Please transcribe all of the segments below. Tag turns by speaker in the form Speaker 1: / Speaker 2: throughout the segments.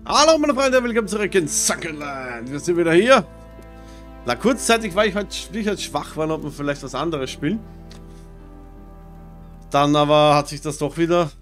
Speaker 1: Hallo meine Freunde, willkommen zurück in Suckerland. Wir sind wieder hier. Na, kurzzeitig war ich halt schwach, weil ob wir vielleicht was anderes spielen. Dann aber hat sich das doch wieder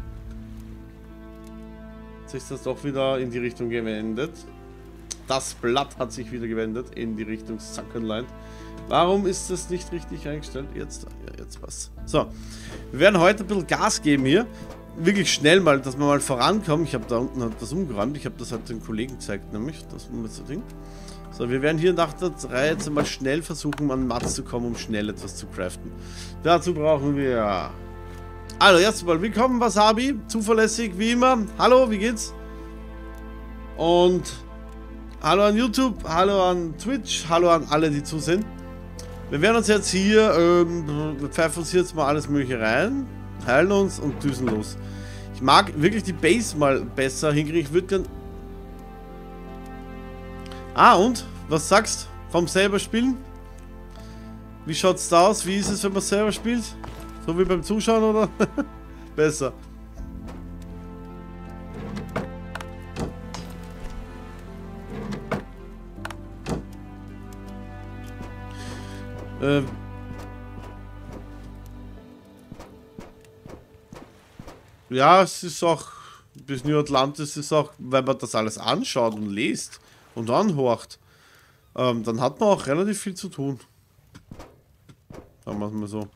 Speaker 1: in die Richtung gewendet. Das Blatt hat sich wieder gewendet in die Richtung Suckerland. Warum ist das nicht richtig eingestellt? Jetzt, ja, jetzt was. So, wir werden heute ein bisschen Gas geben hier. Wirklich schnell mal, dass wir mal vorankommen. Ich habe da unten das umgeräumt. Ich habe das halt den Kollegen gezeigt, nämlich das Ding. So, wir werden hier nach der Reihe jetzt mal schnell versuchen, an Mats zu kommen, um schnell etwas zu craften. Dazu brauchen wir... Also, erstmal willkommen, Wasabi. Zuverlässig, wie immer. Hallo, wie geht's? Und hallo an YouTube, hallo an Twitch, hallo an alle, die zusehen. Wir werden uns jetzt hier, wir pfeifen uns hier jetzt mal alles mögliche rein, heilen uns und düsen los. Ich mag wirklich die Base mal besser hinkriegen. Ich würde gern... Ah, und? Was sagst du vom selber spielen? Wie schaut's da aus? Wie ist es, wenn man selber spielt? So wie beim Zuschauen, oder? Besser. Ja, es ist auch, bis New Atlantis ist auch, wenn man das alles anschaut und liest und anhorcht, dann hat man auch relativ viel zu tun. Sagen wir es mal so.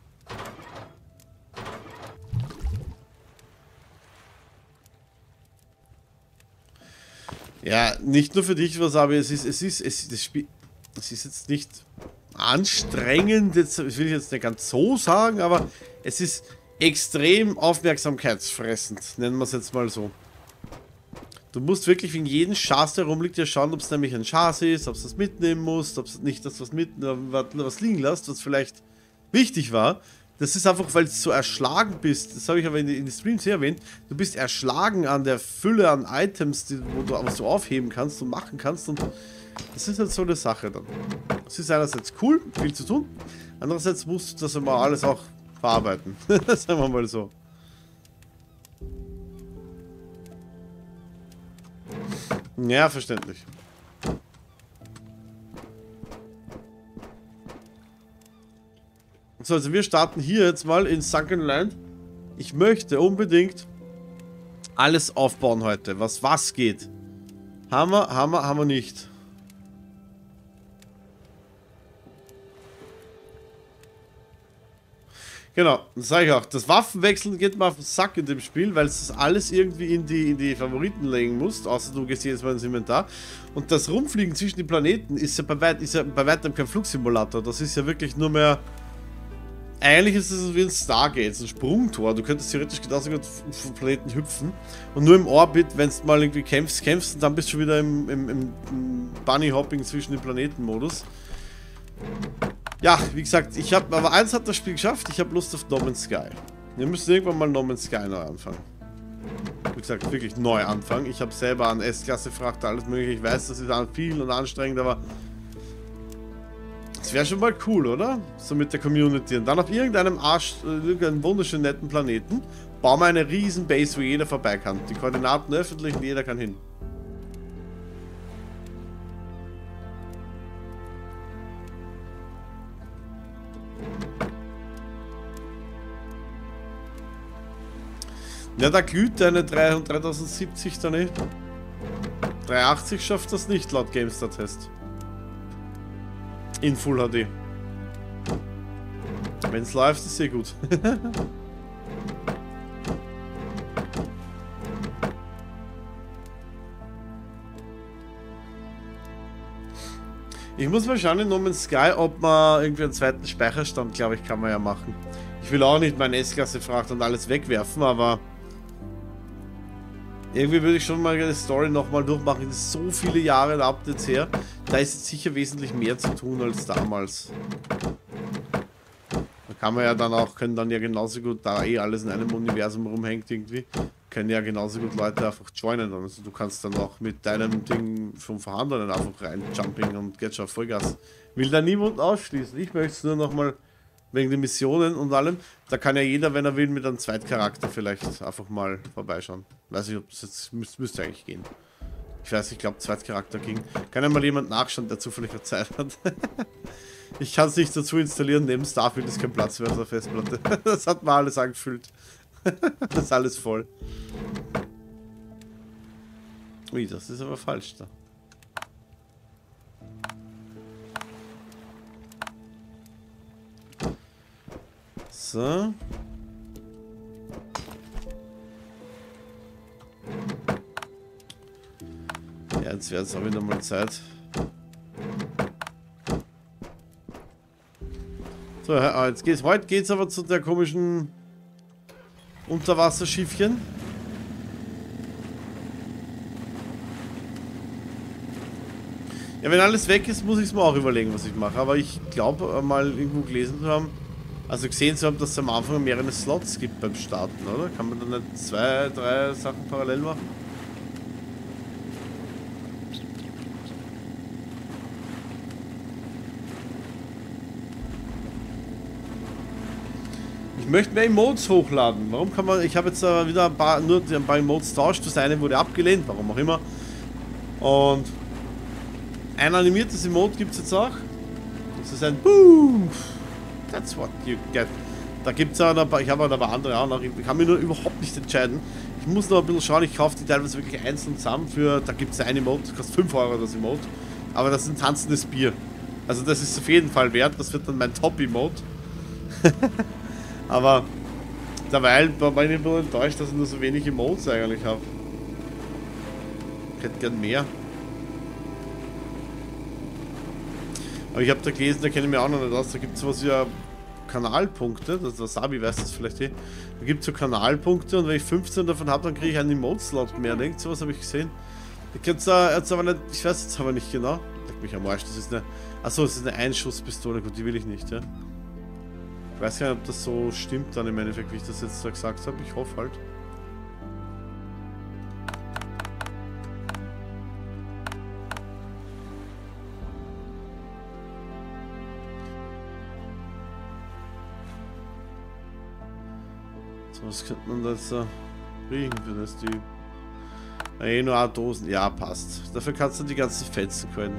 Speaker 1: Ja, nicht nur für dich was, aber das Spiel, es ist jetzt nicht anstrengend, das will ich jetzt nicht ganz so sagen, aber es ist extrem aufmerksamkeitsfressend, nennen wir es jetzt mal so. Du musst wirklich wegen jedem Schatz, der rumliegt, ja schauen, ob es nämlich ein Schatz ist, ob es das mitnehmen musst, ob es nicht das was liegen lässt, was vielleicht wichtig war. Das ist einfach, weil du so erschlagen bist, das habe ich aber in die Streams hier erwähnt, du bist erschlagen an der Fülle an Items, was du aufheben kannst und machen kannst, und das ist halt so eine Sache dann. Es ist einerseits cool, viel zu tun, andererseits musst du das immer alles auch verarbeiten. Sagen wir mal so. Ja, verständlich. So, also wir starten hier jetzt mal in Suckerland. Ich möchte unbedingt alles aufbauen heute, was geht. Haben wir nicht. Genau, das sage ich auch. Das Waffenwechseln geht mal auf den Sack in dem Spiel, weil es das alles irgendwie in die Favoriten legen musst, außer du gehst jedes Mal ins Inventar. Und das Rumfliegen zwischen den Planeten ist ja bei weitem kein Flugsimulator. Das ist ja wirklich nur mehr... Eigentlich ist es wie ein Stargate, ein Sprungtor. Du könntest theoretisch genauso gut vom Planeten hüpfen. Und nur im Orbit, wenn du mal irgendwie kämpfst, und dann bist du wieder im Bunny-Hopping zwischen den Planeten-Modus. Ja, wie gesagt, aber eins hat das Spiel geschafft, ich habe Lust auf No Man's Sky. Wir müssen irgendwann mal No Man's Sky neu anfangen. Wie gesagt, wirklich neu anfangen. Ich habe selber an S-Klasse-Frachter, alles mögliche. Ich weiß, das ist viel und anstrengend, aber das wäre schon mal cool, oder? So mit der Community. Und dann auf irgendeinem irgendeinem wunderschönen netten Planeten bauen wir eine riesen Base, wo jeder vorbei kann. Die Koordinaten öffentlich und jeder kann hin. Ja, da glüht eine 3070 da nicht. 380 schafft das nicht laut GameStar-Test. In Full HD. Wenn es läuft, ist sehr gut. Ich muss mal schauen in No Man's Sky, ob man irgendwie einen zweiten Speicherstand, glaube ich, kann man ja machen. Ich will auch nicht meine S-Klasse-Fracht und alles wegwerfen, aber irgendwie würde ich schon mal eine Story nochmal durchmachen. Das ist so viele Jahre Updates her. Da ist jetzt sicher wesentlich mehr zu tun als damals. Da kann man ja dann auch, können dann ja genauso gut, da eh alles in einem Universum rumhängt irgendwie, können ja genauso gut Leute einfach joinen. Also du kannst dann auch mit deinem Ding vom Vorhandenen einfach rein Jumping und geht schon Vollgas. Will da niemand ausschließen. Ich möchte es nur nochmal wegen den Missionen und allem. Da kann ja jeder, wenn er will, mit einem Zweitcharakter vielleicht einfach mal vorbeischauen. Weiß ich, ob das jetzt müsste eigentlich gehen. Ich weiß, ich glaube, Zweitcharakter ging. Kann ja mal jemand nachschauen, der zufällig Zeit hat. Ich kann es nicht dazu installieren, neben Starfield ist kein Platz mehr auf der Festplatte. Das hat mir alles angefühlt. Das ist alles voll. Ui, das ist aber falsch da. So. Ja, jetzt wäre es auch wieder mal Zeit. So, heute geht's aber zu der komischen Unterwasserschiffchen. Ja, wenn alles weg ist, muss ich es mir auch überlegen, was ich mache. Aber ich glaube, mal irgendwo gelesen zu haben, also gesehen zu haben, dass es am Anfang mehrere Slots gibt beim Starten, oder? Kann man dann nicht 2, 3 Sachen parallel machen? Ich möchte mehr Emotes hochladen. Warum kann man... Ich habe jetzt wieder ein paar Emotes tauscht. Das eine wurde abgelehnt, warum auch immer. Und ein animiertes Emote gibt es jetzt auch. Das ist ein Boom. That's what you get. Da gibt es auch noch ein paar... Ich habe aber andere auch noch. Ich kann mich nur überhaupt nicht entscheiden. Ich muss noch ein bisschen schauen. Ich kaufe die teilweise wirklich einzeln zusammen. Da gibt es ein Emote. Das kostet 5 Euro das Emote. Aber das ist ein tanzendes Bier. Also das ist auf jeden Fall wert. Das wird dann mein Top-Emote. Aber derweil bin ich ein bisschen enttäuscht, dass ich nur so wenig Emotes eigentlich habe. Ich hätte gern mehr. Aber ich habe da gelesen, da kenne ich mich auch noch nicht aus, da gibt es sowas wie Kanalpunkte, das Wasabi weiß das vielleicht eh. Da gibt es so Kanalpunkte und wenn ich 15 davon habe, dann kriege ich einen Emote-Slot mehr. Denkt sowas habe ich gesehen. Ich jetzt aber nicht, ich weiß jetzt aber nicht genau. Leck mich am Arsch, das ist eine. Achso, das ist eine Einschusspistole, gut, die will ich nicht, ja. Ich weiß gar nicht, ob das so stimmt dann im Endeffekt, wie ich das jetzt da gesagt habe. Ich hoffe halt. So, was könnte man da jetzt kriegen für das Typ? Nur A-Dosen. Ja, passt. Dafür kannst du die ganzen Fetzen können.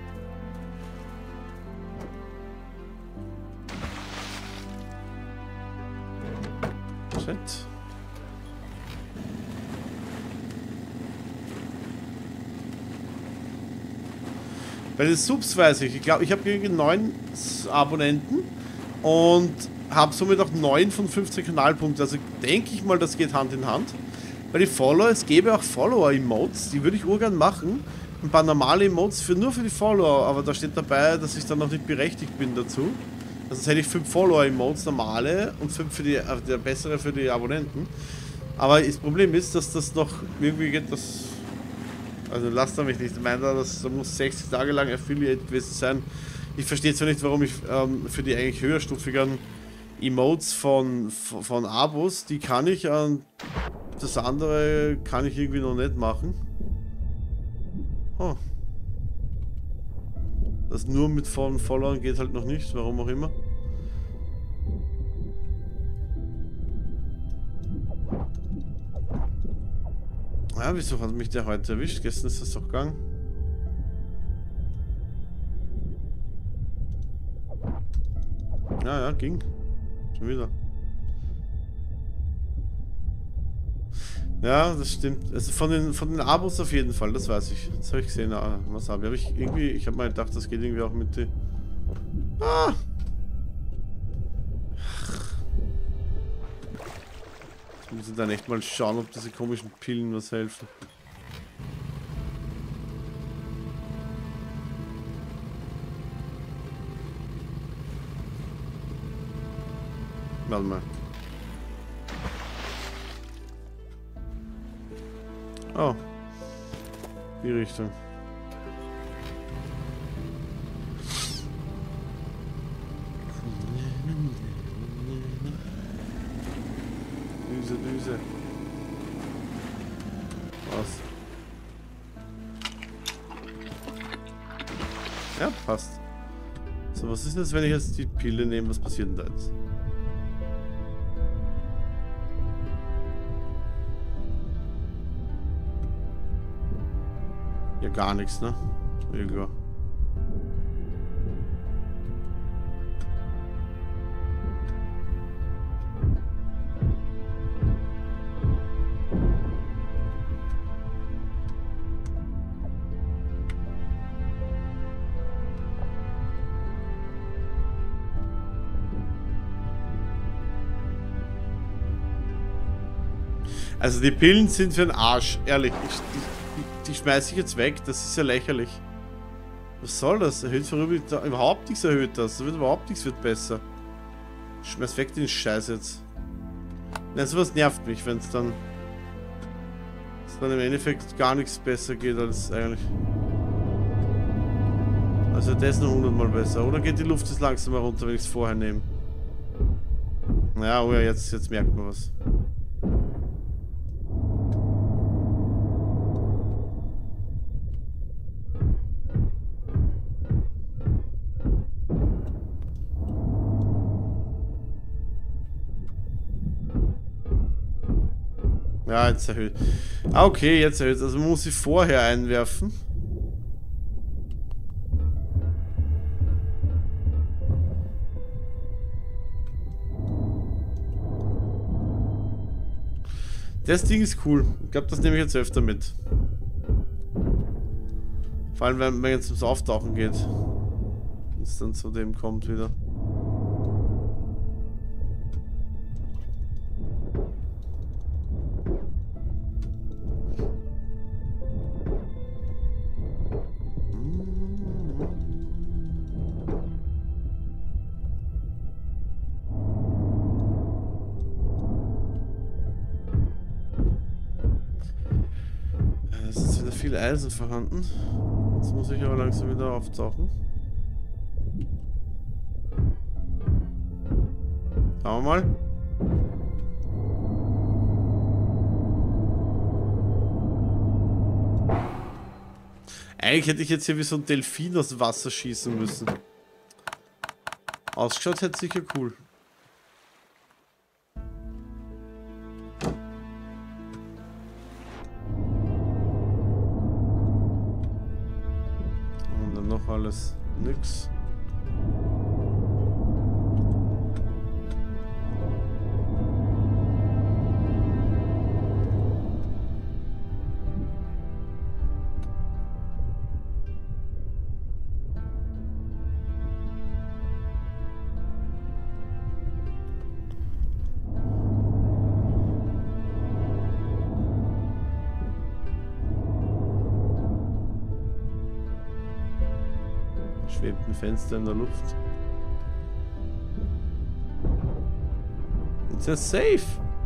Speaker 1: Bei den Subs weiß ich glaube, ich habe 9 Abonnenten und habe somit auch 9 von 15 Kanalpunkten. Also denke ich mal, das geht Hand in Hand. Bei den Follower, es gäbe auch Follower-Emotes, die würde ich urgern machen. Ein paar normale Emotes nur für die Follower, aber da steht dabei, dass ich dann noch nicht berechtigt bin dazu. Also hätte ich 5 Follower-Emotes, normale, und 5 für die, der bessere für die Abonnenten. Aber das Problem ist, dass das noch irgendwie geht, das... Also lasst er mich nicht meinen, das muss 60 Tage lang Affiliate gewesen sein. Ich verstehe zwar nicht, warum ich für die eigentlich höherstufigen Emotes von Abos, die kann ich, das andere kann ich irgendwie noch nicht machen. Oh. Das nur mit Followern geht halt noch nicht, warum auch immer. Ja, wieso hat mich der heute erwischt? Gestern ist das doch gegangen. Ja, ging. Schon wieder. Ja, das stimmt. Also von den Abos auf jeden Fall, das weiß ich. Das habe ich gesehen. Was habe ich? Ich habe mal gedacht, das geht irgendwie auch mit den... Ah! Jetzt muss ich dann echt mal schauen, ob diese komischen Pillen was helfen. Warte mal. Oh. Die Richtung. Düse. Was? Ja, passt. So, was ist das, wenn ich jetzt die Pille nehme? Was passiert denn da jetzt? Ja, gar nichts, ne? Ja, klar. Also die Pillen sind für den Arsch, ehrlich. Die schmeiße ich jetzt weg, das ist ja lächerlich. Was soll das? Erhöht vorüber überhaupt nichts erhöht das. Da wird überhaupt nichts wird besser. Schmeiß weg den Scheiß jetzt. Nein, sowas nervt mich, wenn es dann im Endeffekt gar nichts besser geht als eigentlich. Also das ist noch 100-mal besser. Oder geht die Luft jetzt langsam mal runter, wenn ich es vorher nehme? Naja, oh ja, jetzt merkt man was. Ja, jetzt erhöht. Ah, okay, jetzt erhöht. Also man muss sie vorher einwerfen. Das Ding ist cool. Ich glaube, das nehme ich jetzt öfter mit. Vor allem, wenn man jetzt ums Auftauchen geht. Wenn es dann zu dem kommt wieder. Es ist wieder viel Eisen vorhanden. Jetzt muss ich aber langsam wieder auftauchen. Schauen wir mal. Eigentlich hätte ich jetzt hier wie so ein Delfin aus Wasser schießen müssen. Ausgeschaut hätte sicher cool. Und dann noch alles nix. Schwebt ein Fenster in der Luft. Ist ja safe.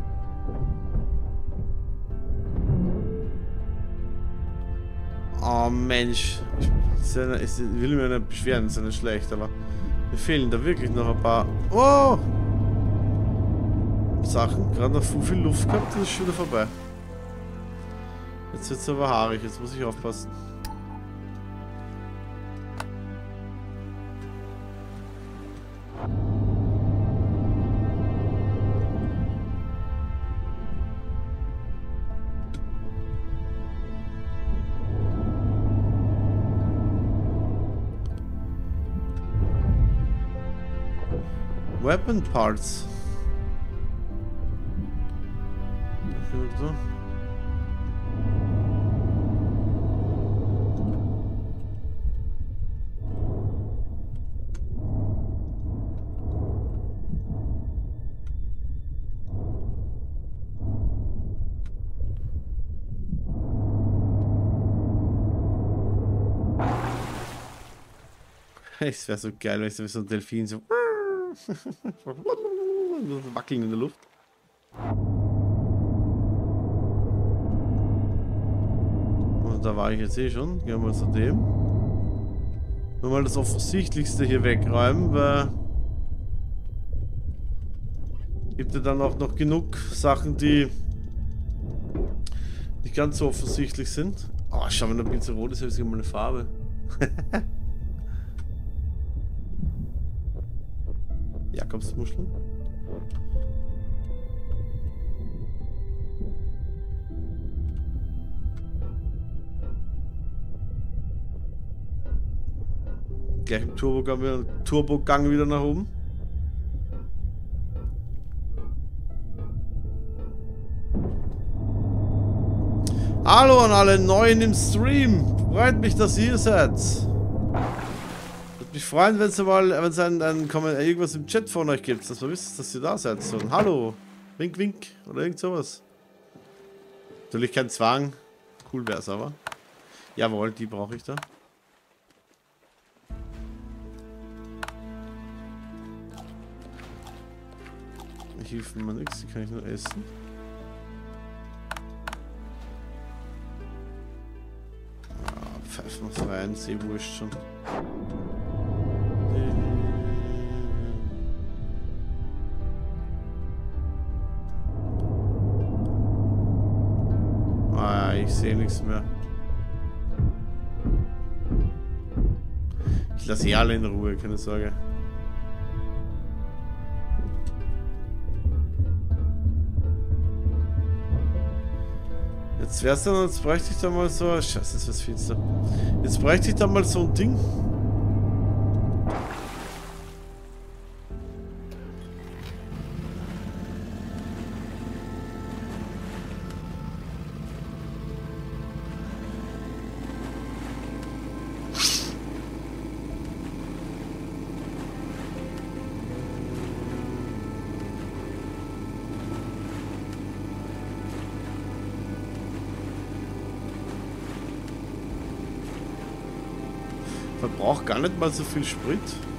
Speaker 1: Oh Mensch. Ich will mir nicht beschweren, ist ja nicht schlecht, aber mir fehlen da wirklich noch ein paar Sachen. Gerade noch viel Luft gehabt, das ist schon wieder vorbei. Jetzt wird es aber haarig, jetzt muss ich aufpassen. Weapon Parts. So. Es wäre so geil, wenn ich so ein Delfin so wackeln in der Luft. Und da war ich jetzt eh schon. Gehen wir mal zu dem. Nur mal das Offensichtlichste hier wegräumen, weil gibt ja dann auch noch genug Sachen, die nicht ganz so offensichtlich sind. Oh, schau mal, da bin ich so rot, das ist ja mal eine Farbe. Jakobsmuscheln. gleich im Turbogang wieder nach oben. Hallo an alle Neuen im Stream. Freut mich, dass ihr hier seid. Würde mich freuen, wenn es irgendwas im Chat von euch gibt, dass wir wissen, dass ihr da seid. So ein Hallo, Wink, Wink oder irgend sowas. Natürlich kein Zwang. Cool wäre es aber. Jawohl, die brauche ich da. Ich hilft mir nichts, die kann ich nur essen. Pfeifen was rein, sehr wurscht schon. Ah, ich sehe nichts mehr. Ich lasse eh alle in Ruhe, keine Sorge. Jetzt wär's dann, jetzt bräuchte ich da mal so. Scheiße, ist was finster. Jetzt bräuchte ich da mal so ein Ding. Verbraucht gar nicht mal so viel Sprit.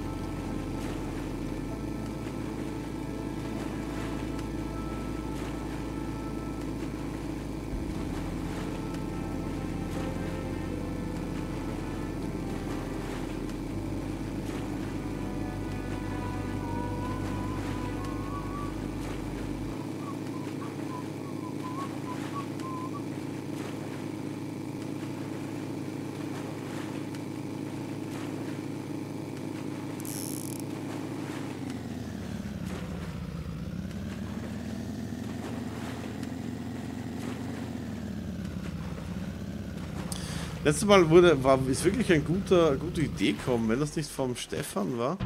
Speaker 1: Letztes Mal ist wirklich eine gute Idee gekommen, wenn das nicht vom Stefan war.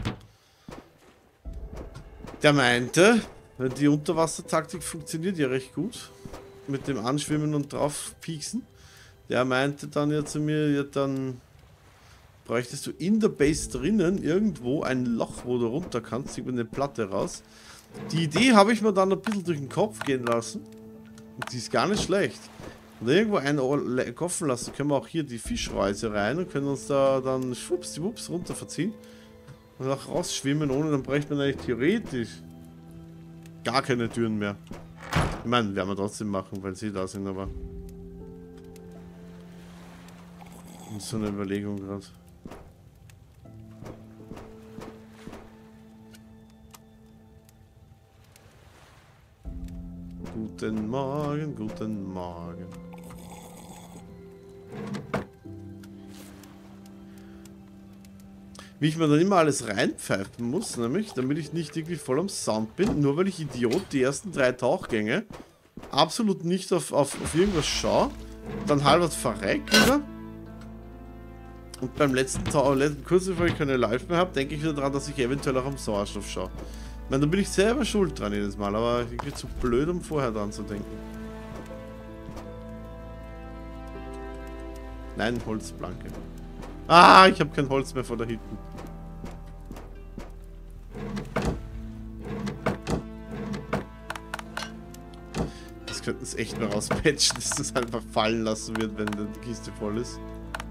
Speaker 1: Der meinte, die Unterwassertaktik funktioniert ja recht gut. Mit dem Anschwimmen und drauf pieksen. Der meinte dann ja zu mir, ja, dann bräuchtest du in der Base drinnen irgendwo ein Loch, wo du runter kannst, über eine Platte raus. Die Idee habe ich mir dann ein bisschen durch den Kopf gehen lassen. Und die ist gar nicht schlecht. Und irgendwo einen offen lassen, können wir auch hier die Fischreise rein und können uns da dann schwuppsdiwupps runter verziehen. Und auch rausschwimmen, ohne dann bräuchte man eigentlich theoretisch gar keine Türen mehr. Ich meine, werden wir trotzdem machen, weil sie da sind, aber... Und so eine Überlegung gerade. Guten Morgen, guten Morgen. Wie ich mir dann immer alles reinpfeifen muss, nämlich, damit ich nicht irgendwie voll am Sound bin, nur weil ich Idiot die ersten 3 Tauchgänge absolut nicht auf irgendwas schaue, dann halb verreckt wieder. Und beim letzten kurz bevor ich keine Live mehr habe, denke ich wieder daran, dass ich eventuell auch am Sauerstoff schaue. Ich meine, da bin ich selber schuld dran jedes Mal, aber ich bin zu blöd, um vorher dran zu denken. Nein, Holzplanke. Ah, ich habe kein Holz mehr vor da hinten. Das könnten es echt mal rauspatchen, dass das einfach fallen lassen wird, wenn die Kiste voll ist.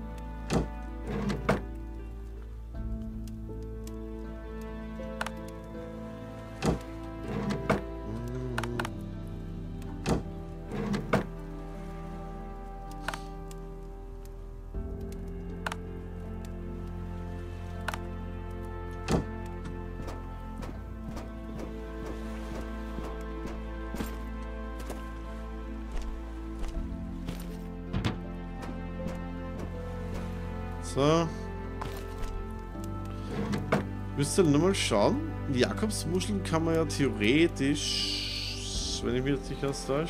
Speaker 1: So. Müsst ihr nur mal schauen. Die Jakobsmuscheln kann man ja theoretisch, wenn ich mir jetzt nicht ganz täusche,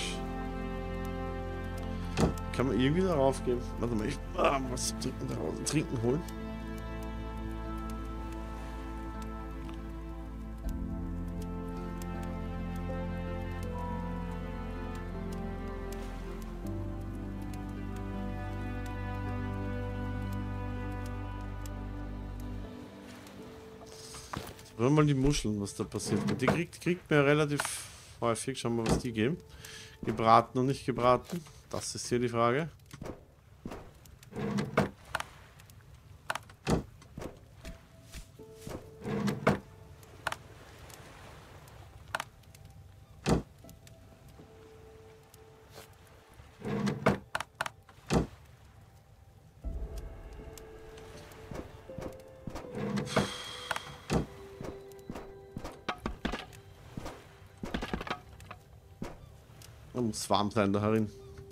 Speaker 1: kann man irgendwie darauf gehen. Warte mal, ich was trinken holen. Schauen wir mal die Muscheln, was da passiert. Die kriegt man ja relativ häufig. Schauen wir mal, was die geben. Gebraten und nicht gebraten. Das ist hier die Frage. Da muss warm sein da herin.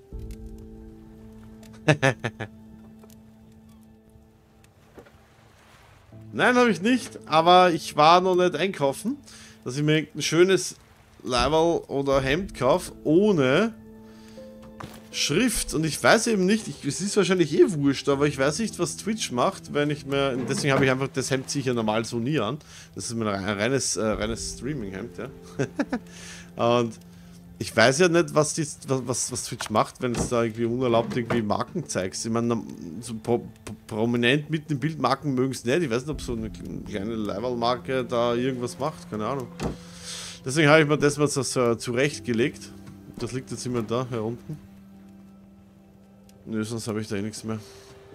Speaker 1: Nein, habe ich nicht, aber ich war noch nicht einkaufen, dass ich mir ein schönes Leiberl oder Hemd kaufe, ohne Schrift. Und ich weiß eben nicht, es ist wahrscheinlich eh wurscht, aber ich weiß nicht, was Twitch macht, wenn ich mir, deswegen habe ich einfach das Hemd sicher normal so nie an. Das ist mein reines Streaming-Hemd, ja. Und ich weiß ja nicht, was Twitch macht, wenn es da irgendwie unerlaubt irgendwie Marken zeigst. Ich meine, so prominent mit dem Bild Marken mögen es nicht. Ich weiß nicht, ob so eine kleine Leiberl-Marke da irgendwas macht. Keine Ahnung. Deswegen habe ich mir das mal so zurechtgelegt. Das liegt jetzt immer da, hier unten. Nö, sonst habe ich da eh nichts mehr.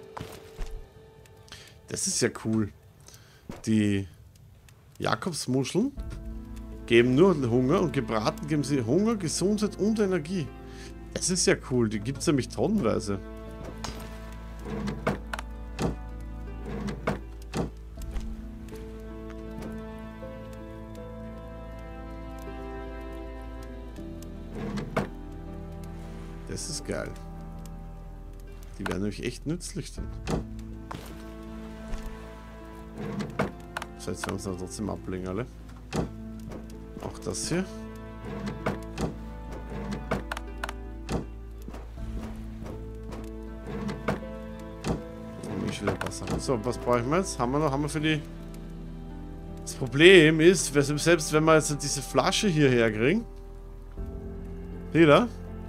Speaker 1: Das ist ja cool. Die Jakobsmuscheln geben nur Hunger und gebraten geben sie Hunger, Gesundheit und Energie. Das ist ja cool, die gibt es nämlich tonnenweise. Das ist geil. Die werden nämlich echt nützlich dann. So, jetzt werden wir uns aber trotzdem ablegen alle. Auch das hier. Und wieder Wasser. So, was brauchen wir jetzt? Haben wir für die... Das Problem ist, selbst wenn wir jetzt diese Flasche hierher kriegen. Seht ihr?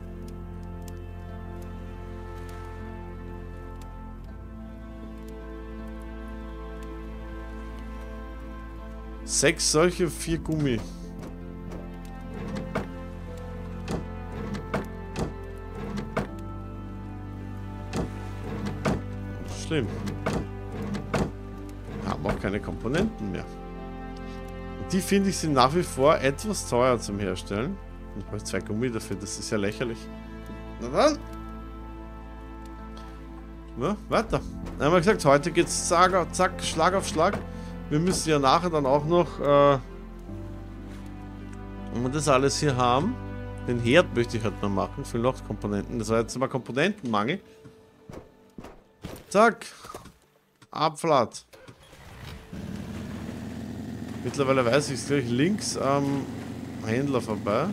Speaker 1: 6 solche, 4 Gummi. Schlimm. Wir haben auch keine Komponenten mehr. Und die finde ich sind nach wie vor etwas teuer zum Herstellen. Ich brauche 2 Gummi dafür, das ist ja lächerlich. Na dann. Na, weiter. Dann haben wir gesagt, heute geht's zack, Schlag auf Schlag. Wir müssen ja nachher dann auch noch, wenn wir das alles hier haben, den Herd möchte ich halt noch machen für Lochkomponenten. Das war jetzt mal Komponentenmangel. Zack. Abfahrt. Mittlerweile weiß ich es gleich links am Händler vorbei.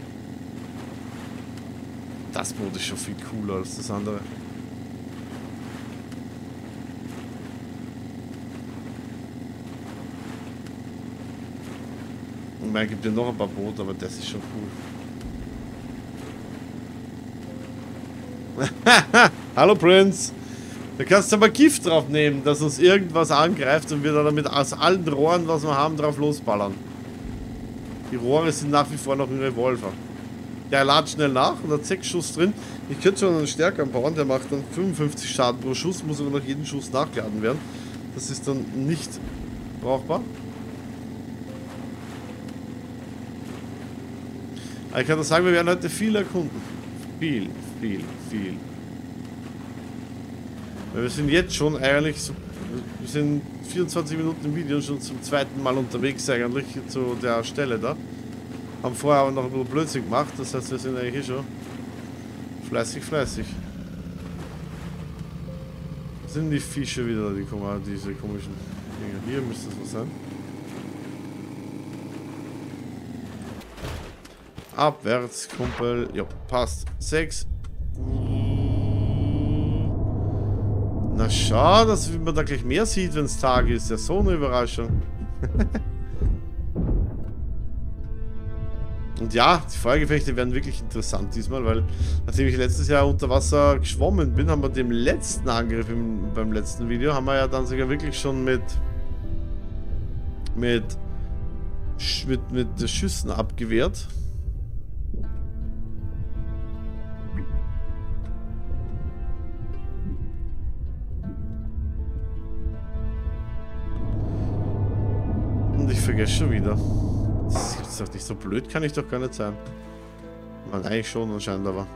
Speaker 1: Das Boot ist schon viel cooler als das andere. Und man gibt ja noch ein paar Boote, aber das ist schon cool. Hallo Prince! Da kannst du aber Gift drauf nehmen, dass uns irgendwas angreift und wir da damit aus allen Rohren, was wir haben, drauf losballern. Die Rohre sind nach wie vor noch ein Revolver. Der ladet schnell nach und hat 6 Schuss drin. Ich könnte schon einen stärkeren bauen, der macht dann 55 Schaden pro Schuss, muss aber nach jedem Schuss nachgeladen werden. Das ist dann nicht brauchbar. Aber ich kann nur sagen, wir werden heute viel erkunden. Viel. Weil wir sind jetzt schon eigentlich so, wir sind 24 Minuten im Video schon zum zweiten Mal unterwegs eigentlich zu der Stelle da. Haben vorher aber noch ein bisschen Blödsinn gemacht, das heißt wir sind eigentlich schon fleißig. Sind die Fische wieder, diese komischen Dinge. Hier müsste es was sein. Abwärts, Kumpel. Ja, passt. 6. Na schau, dass man da gleich mehr sieht, wenn es Tag ist. Ja, so eine Überraschung. Und ja, die Feuergefechte werden wirklich interessant diesmal, weil nachdem ich letztes Jahr unter Wasser geschwommen bin, haben wir dem letzten Angriff beim letzten Video, haben wir ja dann sogar wirklich schon mit mit Schüssen abgewehrt. Und ich vergesse schon wieder. Das ist doch nicht so blöd, kann ich doch gar nicht sein. Mal eigentlich schon anscheinend, aber.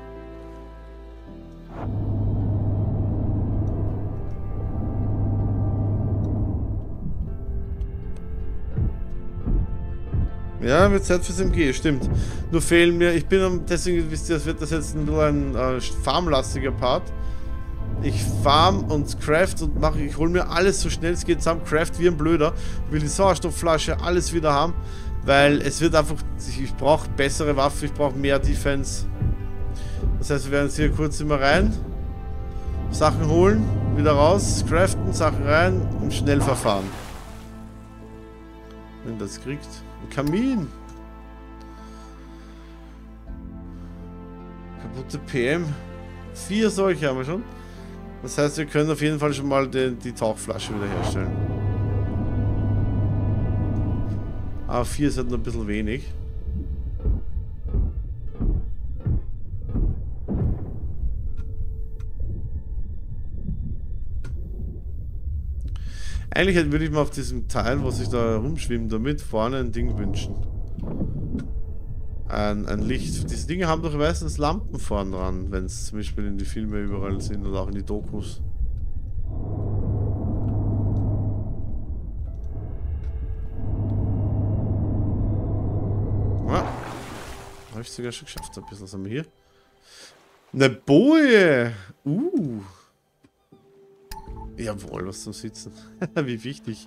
Speaker 1: Ja, wird Zeit fürs MG, stimmt. Nur fehlen mir, deswegen wisst ihr, das wird das jetzt nur ein farmlastiger Part. Ich farm und craft und mache, ich hole mir alles so schnell es geht zusammen, craft wie ein Blöder, will die Sauerstoffflasche, alles wieder haben, weil es wird einfach, ich brauche bessere Waffen, ich brauche mehr Defense. Das heißt, wir werden jetzt hier kurz immer rein, Sachen holen, wieder raus, craften, Sachen rein und schnell verfahren. Wenn das kriegt. Ein Kamin. Kaputte PM. 4 solche haben wir schon. Das heißt, wir können auf jeden Fall schon mal die Tauchflasche wieder herstellen. Aber 4 ist halt noch ein bisschen wenig. Eigentlich würde ich mir auf diesem Teil, was ich da rumschwimmt, damit vorne ein Ding wünschen. Ein Licht. Diese Dinge haben doch meistens Lampen vorne dran, wenn es zum Beispiel in die Filme überall sind oder auch in die Dokus. Ja. Habe ich sogar schon geschafft. Ein bisschen. Was haben wir hier? Eine Boje! Jawohl, was zum Sitzen. Wie wichtig.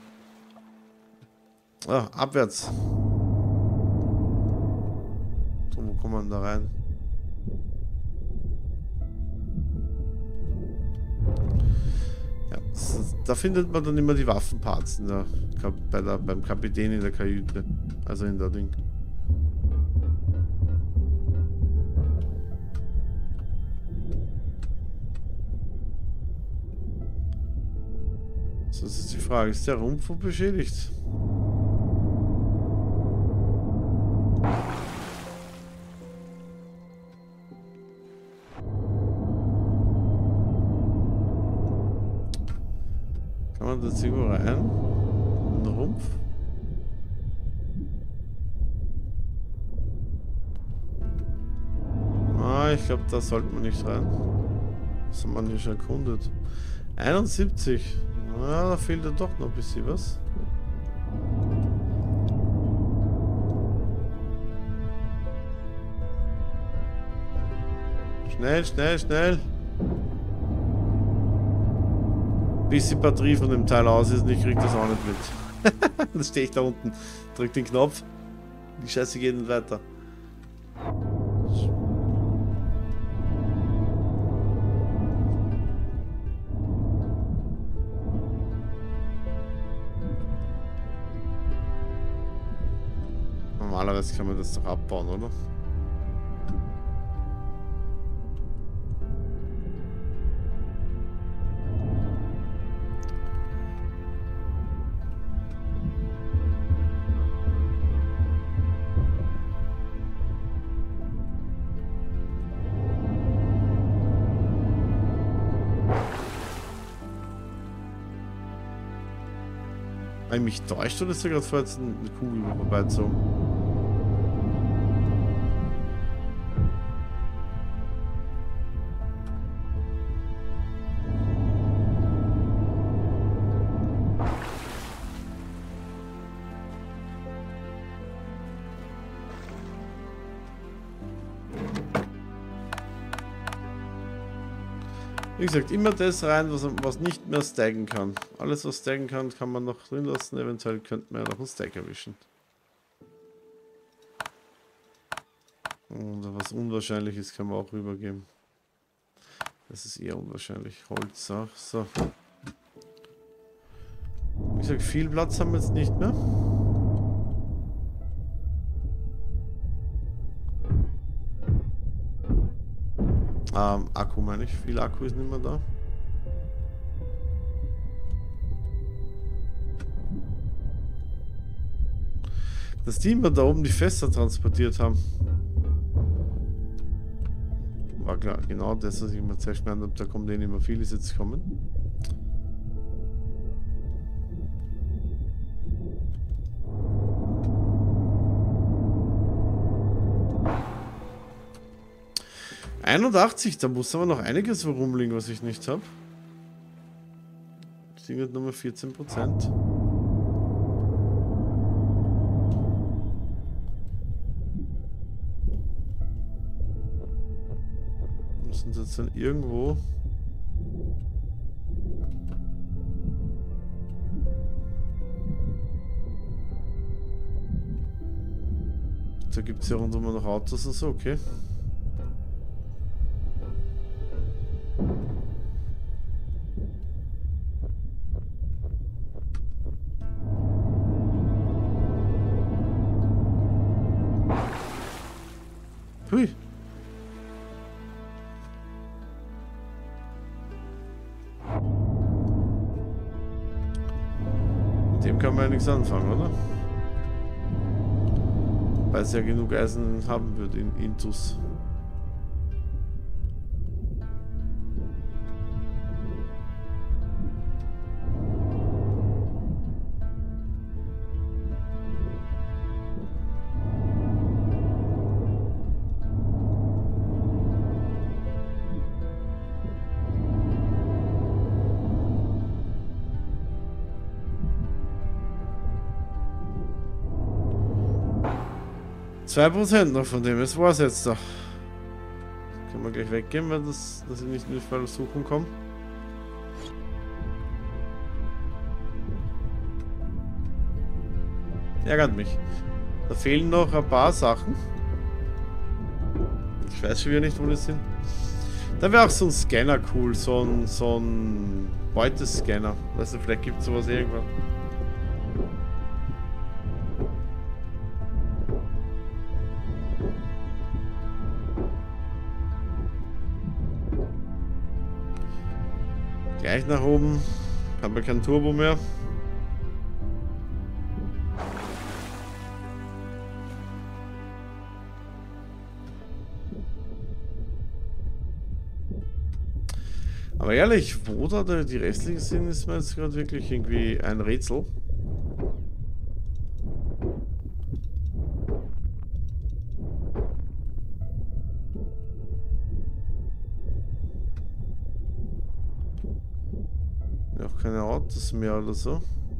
Speaker 1: Ah, abwärts. So, wo kommt man da rein? Ja, da findet man dann immer die Waffenparts beim Kapitän in der Kajüte. Also in der Ding. So, das ist die Frage, ist der Rumpf beschädigt? Kann man das irgendwo rein? Ein Rumpf? Ah, ich glaube, da sollte man nicht rein. Das hat man nicht erkundet. 71. Ja, da fehlt ja doch noch ein bisschen was. Schnell, schnell, schnell. Bis die Batterie von dem Teil aus ist und ich krieg das auch nicht mit. Dann stehe ich da unten, drück den Knopf. Die Scheiße geht nicht weiter. Normalerweise kann man das doch abbauen, oder? Habe ich mich täuscht oder ist da gerade vorher jetzt eine Kugel vorbeizogen? Wie gesagt, immer das rein, was nicht mehr stacken kann. Alles, was stacken kann, kann man noch drin lassen. Eventuell könnte man ja noch einen Stack erwischen. Und was unwahrscheinlich ist, kann man auch rübergeben. Das ist eher unwahrscheinlich. Holz auch. So. Wie gesagt, viel Platz haben wir jetzt nicht mehr. Akku meine ich. Viel Akku ist nicht mehr da. Dass die immer da oben die Fässer transportiert haben. War klar, genau das, was ich mir zuerst gemeint habe, da kommen denen immer viele jetzt kommen. ...81, da muss aber noch einiges rumliegen, was ich nicht habe. Das Ding hat nur 14%. Müssen sie jetzt dann irgendwo... Da gibt es ja rundum noch Autos und so, okay. Hui. Mit dem kann man ja nichts anfangen, oder? Weil es ja genug Eisen haben wird in Intus. %2 noch von dem, das war's jetzt doch. Können wir gleich weggehen, weil dass ich nicht in die Versuchung komme. Ärgert mich. Da fehlen noch ein paar Sachen. Ich weiß schon wieder nicht, wo die sind. Da wäre auch so ein Scanner cool, so ein Beutescanner. Weißt du, vielleicht gibt es sowas irgendwann. Gleich nach oben. Haben wir kein Turbo mehr. Aber ehrlich, wo da die restlichen sind, ist mir jetzt gerade wirklich irgendwie ein Rätsel. Auch keine Autos mehr oder so.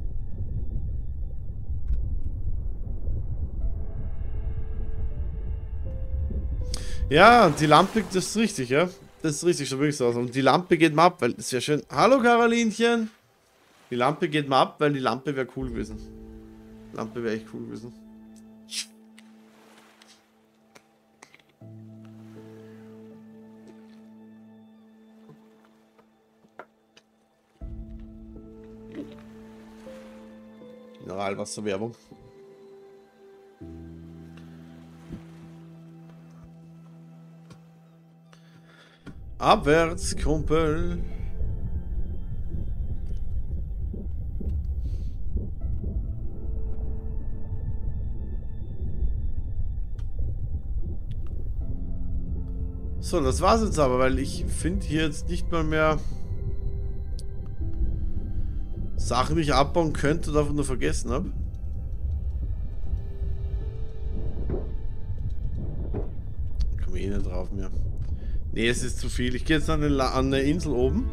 Speaker 1: Ja, die Lampe, das ist richtig, ja. Das ist richtig, so wirklich so aus. Und die Lampe geht mal ab, weil das wäre schön. Hallo Carolinchen! Die Lampe geht mal ab, weil die Lampe wäre cool gewesen. Die Lampe wäre echt cool gewesen. Mineralwasserwerbung. Abwärts, Kumpel. So, das war's jetzt aber, weil ich finde hier jetzt nicht mal mehr Sachen, die ich abbauen könnte und einfach nur vergessen habe. Komme ich eh nicht drauf mehr. Nee, es ist zu viel. Ich gehe jetzt an eine Insel oben.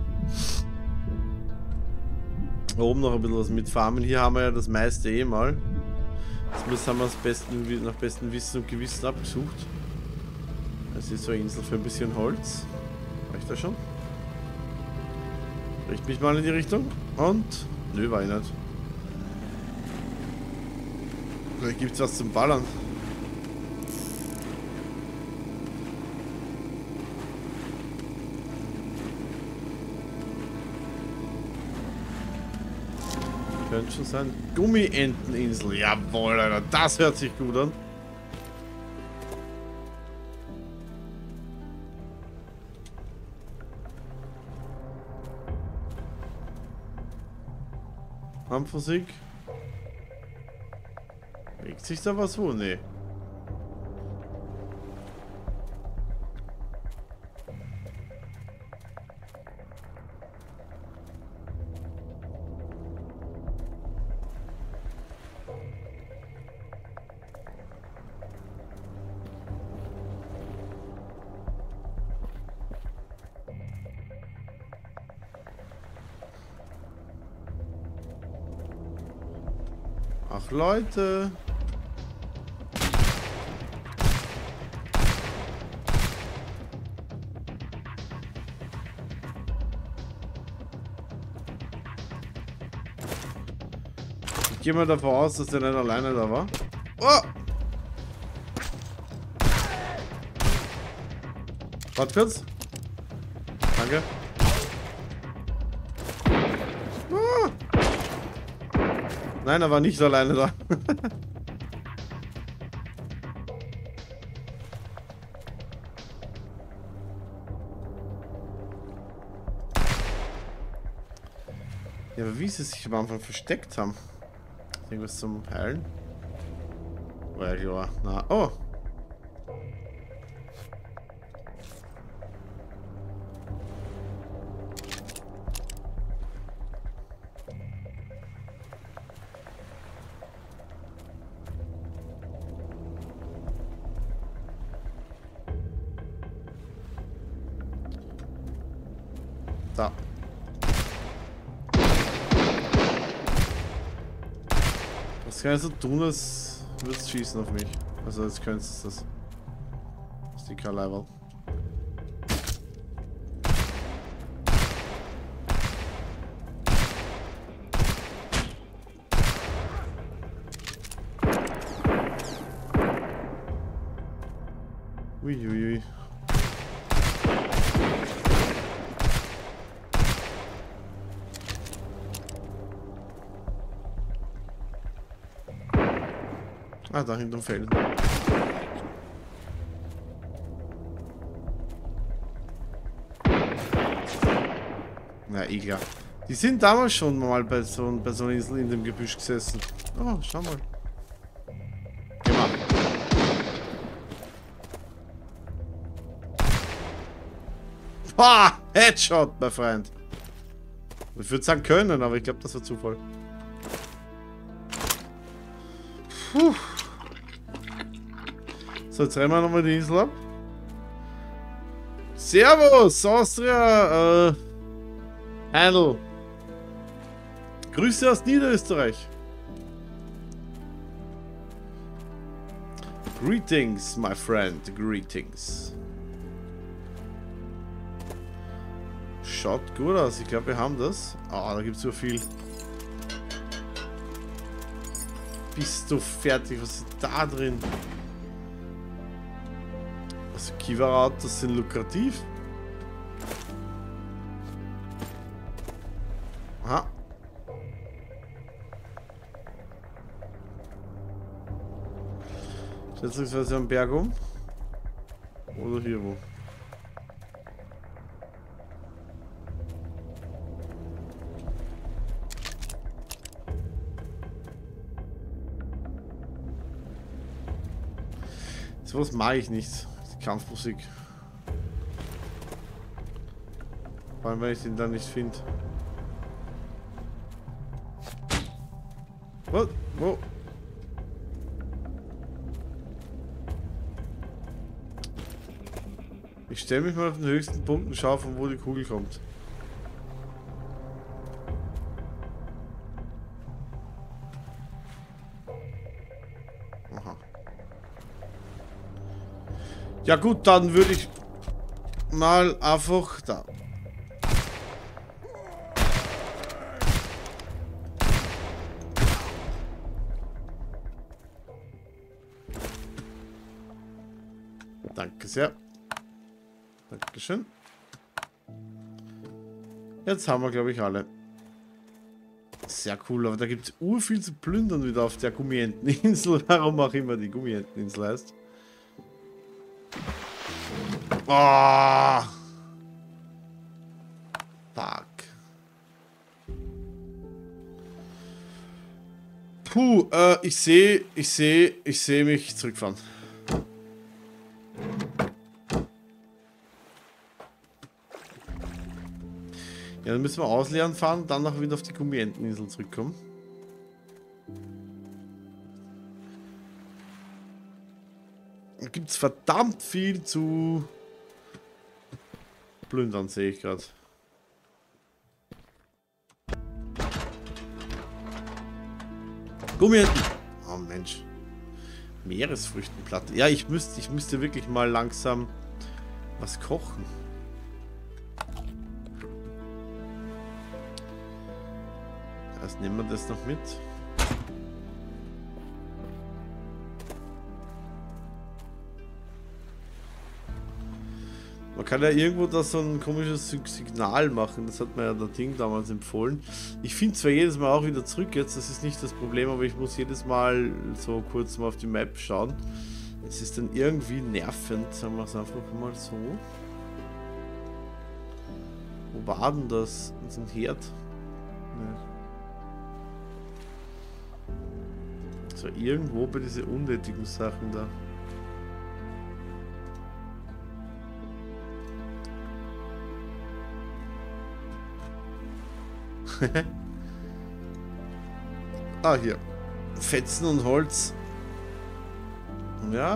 Speaker 1: Oben noch ein bisschen was mit Farmen. Hier haben wir ja das meiste eh mal. Das haben wir nach bestem Wissen und Gewissen abgesucht. Das ist so eine Insel für ein bisschen Holz. Reicht das schon? Richte mich mal in die Richtung. Und... Nö, war ich nicht. Vielleicht gibt es was zum Ballern. Könnte schon sein. Gummienteninsel. Jawohl, Alter. Das hört sich gut an. Amphensieg. Bewegt sich da was wo? Nee. Ach Leute. Ich gehe mal davon aus, dass der nicht alleine da war. Oh! Warte kurz. Danke. Nein, er war nicht alleine da. Ja, aber wie sie sich am Anfang versteckt haben. Irgendwas zum Heilen? Oh ja, klar. Na, oh! Da. Was kann ich so tun, als würdest du schießen auf mich? Also jetzt könntest du das. Das ist die Level. Uiuiui. Ah, da hinten fällt. Na, egal. Die sind damals schon mal bei so einer Insel in dem Gebüsch gesessen. Oh, schau mal. Geh mal. Ha! Headshot, mein Freund. Ich würde sagen können, aber ich glaube, das war Zufall. Puh. So, jetzt rennen wir nochmal die Insel ab. Servus, Austria, Heindl. Grüße aus Niederösterreich. Greetings, my friend, greetings. Schaut gut aus, ich glaube, wir haben das. Ah, da gibt es so viel. Bist du fertig? Was ist da drin? Also Kiva-Autos sind lukrativ. Aha. Schätzungsweise am Berg um. Oder hier wo. So was mache ich nicht. Die Kampfmusik. Vor allem, wenn ich den dann nicht finde. Was? Wo? Ich stelle mich mal auf den höchsten Punkt und schaue, von wo die Kugel kommt. Aha. Ja gut, dann würde ich mal einfach da. Danke sehr. Dankeschön. Jetzt haben wir, glaube ich, alle. Sehr cool, aber da gibt es urviel zu plündern wieder auf der Gummienteninsel. Warum auch immer die Gummienteninsel heißt. Oh. Fuck. Puh, ich sehe mich zurückfahren. Ja, dann müssen wir ausleeren fahren und dann noch wieder auf die Gummienteninsel zurückkommen. Da gibt es verdammt viel zu plündern, sehe ich gerade. Gummienten! Oh Mensch. Meeresfrüchtenplatte. Ja, ich müsste wirklich mal langsam was kochen. Also nehmen wir das noch mit. Man kann ja irgendwo da so ein komisches Signal machen. Das hat mir ja der Ding damals empfohlen. Ich finde zwar jedes Mal auch wieder zurück jetzt, das ist nicht das Problem, aber ich muss jedes Mal so kurz mal auf die Map schauen. Es ist dann irgendwie nervend, sagen wir es einfach mal so. Wo war denn das? Das ist ein Herd. Nee. So, irgendwo bei diesen unnötigen Sachen da. Ah, hier. Fetzen und Holz. Ja.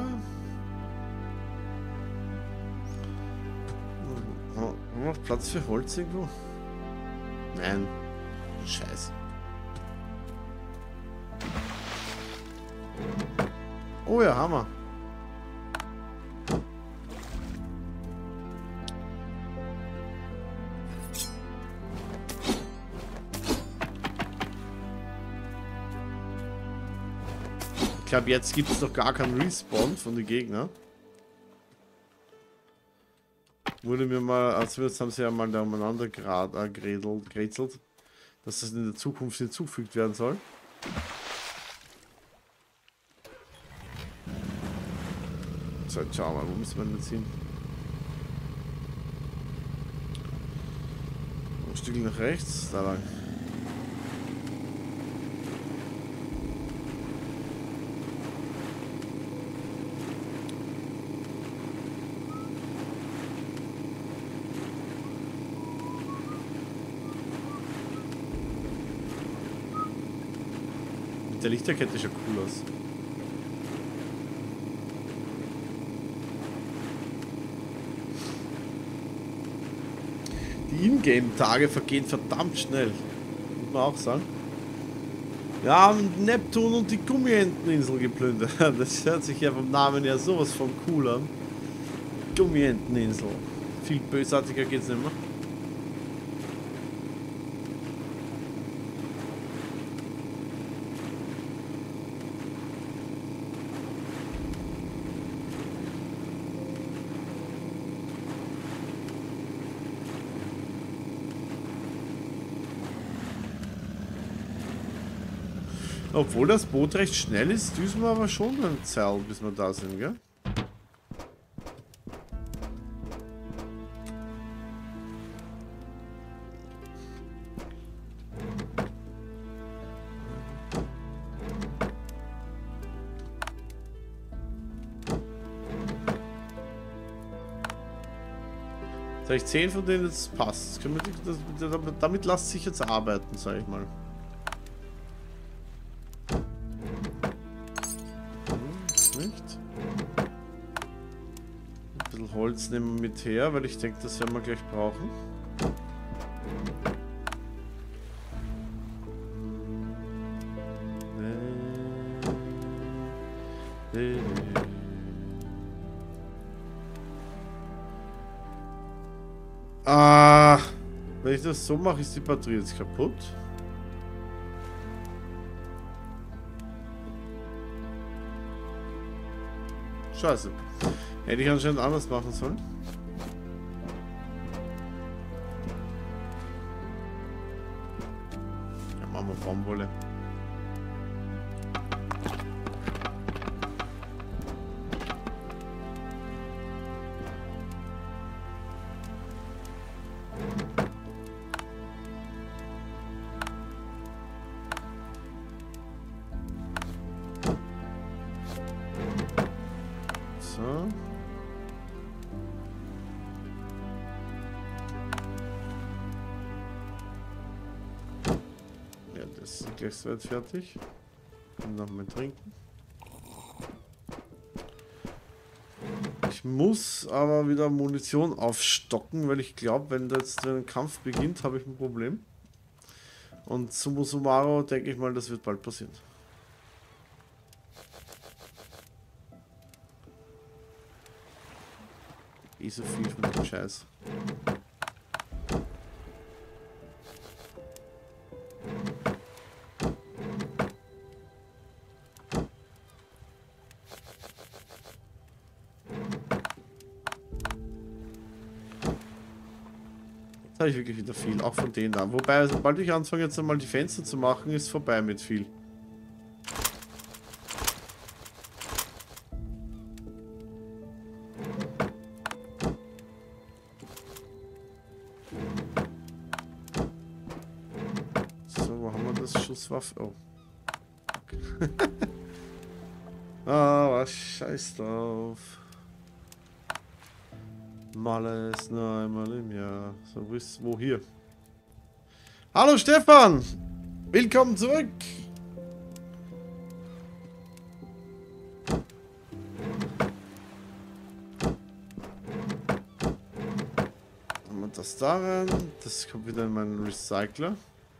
Speaker 1: Haben wir noch Platz für Holz irgendwo? Nein. Scheiße. Oh ja, Hammer. Ich glaube, jetzt gibt es doch gar keinen Respawn von den Gegnern. Wurde mir mal, also jetzt haben sie ja mal da umeinander gerätselt, dass das in der Zukunft hinzugefügt werden soll. So, jetzt schauen wir mal, wo müssen wir denn jetzt hin? Ein Stück nach rechts, da lang. Der Lichterkette schaut cool aus. Die Ingame-Tage vergehen verdammt schnell. Muss man auch sagen. Wir haben Neptun und die Gummienteninsel geplündert. Das hört sich ja vom Namen her sowas von cool an. Gummienteninsel. Viel bösartiger geht's nicht mehr. Obwohl das Boot recht schnell ist, düsen wir aber schon eine Zeit, bis wir da sind, gell? Jetzt habe ich 10 von denen, das passt. Damit lasst sich jetzt arbeiten, sage ich mal. Nicht. Ein bisschen Holz nehmen wir mit her, weil ich denke, das werden wir gleich brauchen. Ah, wenn ich das so mache, ist die Batterie jetzt kaputt. Scheiße. Hätte ich anscheinend anders machen sollen. Ja, machen wir Baumwolle. So. Ja, das ist gleich soweit fertig. Und nochmal trinken. Ich muss aber wieder Munition aufstocken, weil ich glaube, wenn jetzt ein Kampf beginnt, habe ich ein Problem. Und summa summarum denke ich mal, das wird bald passieren. So viel von dem Scheiß. Jetzt habe ich wirklich wieder viel, auch von denen da. Wobei, sobald ich anfange jetzt einmal die Fenster zu machen, ist vorbei mit viel. Schusswaffe. Oh. Okay. Was scheiß drauf. Mal ist nur einmal im Jahr. So, wo hier? Hallo Stefan! Willkommen zurück! Haben wir das da rein? Das kommt wieder in meinen Recycler.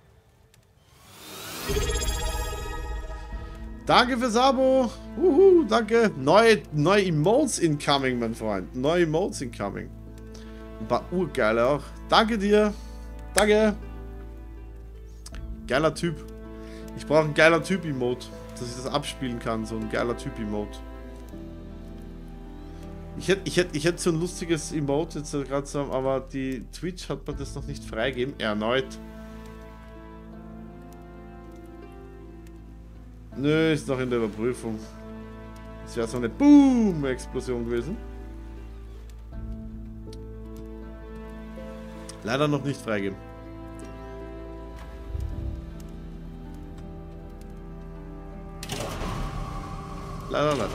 Speaker 1: Danke fürs Abo. Danke. Neue Emotes incoming, mein Freund. Neue Emotes incoming. Ein paar urgeile auch. Danke dir. Danke. Geiler Typ. Ich brauche einen geiler Typ-Emote, dass ich das abspielen kann. So ein geiler Typ-Emote. Ich hätte so ein lustiges Emote jetzt gerade so, aber die Twitch hat mir das noch nicht freigegeben. Erneut. Nö, ist noch in der Überprüfung. Das wäre so eine Boom-Explosion gewesen. Leider noch nicht freigeben. Leider.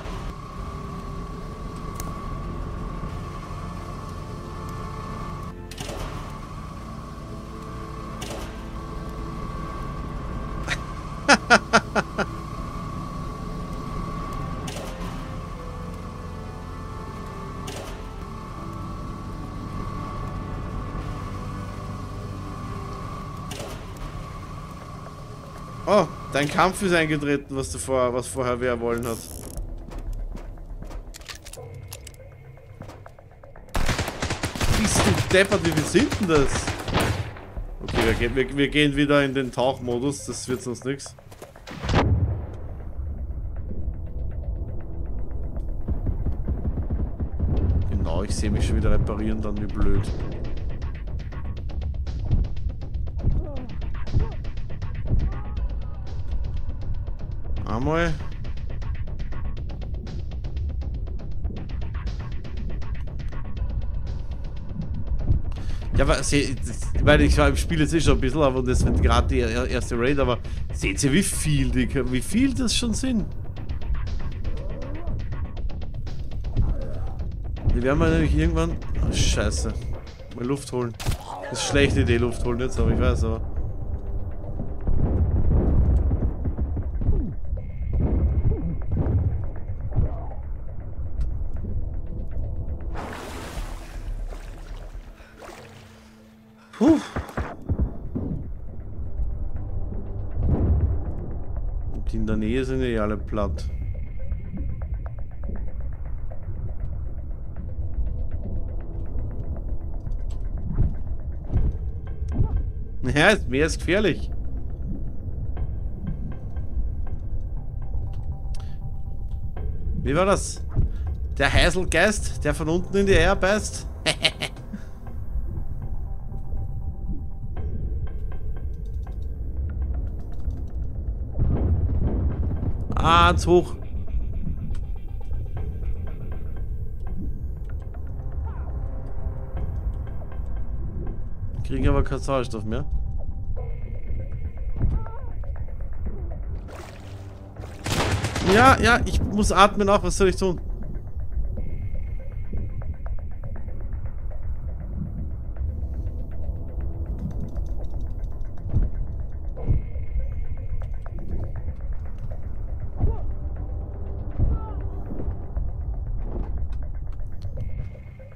Speaker 1: Oh, dein Kampf ist eingetreten, was vorher wer wollen hat. Bist du deppert, wie viel sind denn das? Okay, wir gehen wieder in den Tauchmodus, das wird sonst nichts. Genau, ich sehe mich schon wieder reparieren, dann wie blöd. Einmal. Ja, aber ich meine, ich spiele jetzt schon ein bisschen, aber das wird gerade die erste Raid, aber seht ihr, wie viel das schon sind? Die werden wir nämlich irgendwann... Oh, scheiße. Mal Luft holen. Das ist eine schlechte Idee, Luft holen jetzt, aber ich weiß, aber... Puh. Und in der Nähe sind ja alle platt. Ja, mehr ist gefährlich. Wie war das? Der Heiselgeist, der von unten in die Eier beißt? Ah, zu hoch. Kriegen aber keinen Sauerstoff mehr. Ja, ich muss atmen auch. Was soll ich tun?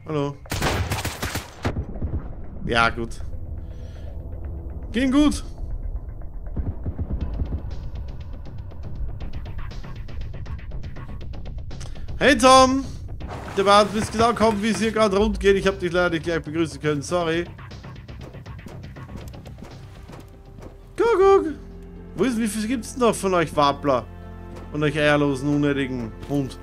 Speaker 1: Hallo. Ja, gut. Ging gut. Hey Tom! Der war bis genau kommen, wie es hier gerade rund geht. Ich habe dich leider nicht gleich begrüßen können. Sorry. Guck. Wie viel gibt es noch von euch Wabler? Von euch eierlosen, unnötigen Hund?